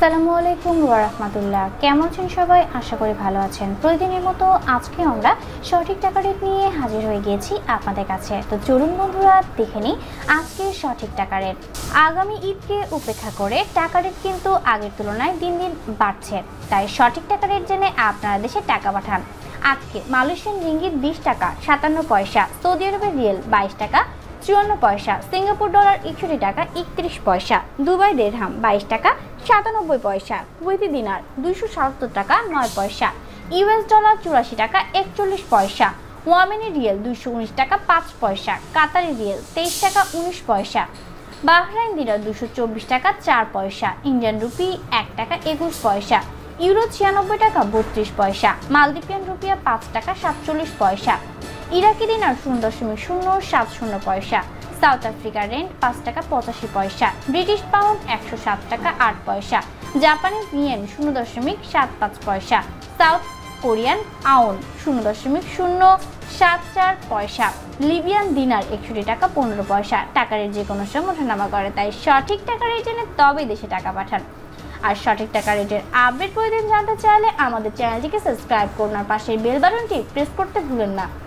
আসসালামু আলাইকুম ওয়া রাহমাতুল্লাহ। কেমন আছেন সবাই? আশা করি ভালো আছেন। প্রতিদিনের মতো আজকে আমরা সঠিক টাকা রেট নিয়ে হাজির হয়ে গিয়েছি আপনাদের কাছে। তো চলুন বন্ধুরা দেখে নিই আজকের সঠিক টাকা রেট। আগামী ঈদকে উপেক্ষা করে টাকা রেট কিন্তু আগের তুলনায় দিন দিন বাড়ছে। তাই সঠিক টাকা রেট জেনে আপনারা দেশে টাকা পাঠান। আজকে মালয়েশিয়ান রিঙ্গিত 20 টাকা 57 পয়সা, সৌদি আরবের রিয়েল 22 টাকা 54 পয়সা, সিঙ্গাপুর ডলার 61 টাকা 31 পয়সা, দুবাই দিরহাম 22 টাকা 97 পয়সা, কুয়েতি দিনার 277 টাকা 9 পয়সা, ইউএস ডলার 84 টাকা 41 পয়সা, ওয়ামেনি রিয়েল 219 টাকা 5 পয়সা, কাতারি রিয়েল 23 টাকা 19 পয়সা, বাহরাইন দিনার 224 টাকা 4 পয়সা, ইন্ডিয়ান রুপি 1 টাকা 21 পয়সা, ইউরো 96 টাকা 32 পয়সা, মালদ্বীপিয়ান রুপিয়া 5 টাকা 47 পয়সা, ইরাকি দিনার 0.070 পয়সা, সাউথ আফ্রিকার রেন্ট 5 টাকা 85 পয়সা, ব্রিটিশ পাউন্ড 107 টাকা 8 পয়সা, জাপানিজ ইয়েন 0.75 পয়সা, সাউথ কোরিয়ান আউন 0.074 পয়সা, লিবিয়ান দিনার 61 টাকা 15 পয়সা। টাকার যে কোনো সময় ওঠানামা করে, তাই সঠিক টাকা রেট জেনে তবেই দেশে টাকা পাঠান। আর সঠিক টাকা রেটের আপডেট প্রতিদিন জানতে চাইলে আমাদের চ্যানেলটিকে সাবস্ক্রাইব করুন আর পাশের বেল বাটনটি প্রেস করতে ভুলেন না।